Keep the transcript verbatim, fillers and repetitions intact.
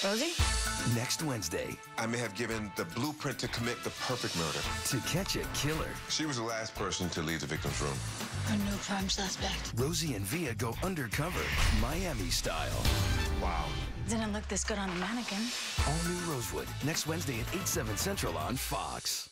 Rosie? Next Wednesday, I may have given the blueprint to commit the perfect murder. To Catch a Killer. She was the last person to leave the victim's room. A new prime suspect. Rosie and Via go undercover, Miami style. Wow. Didn't look this good on the mannequin. All new Rosewood, next Wednesday at eight, seven Central on Fox.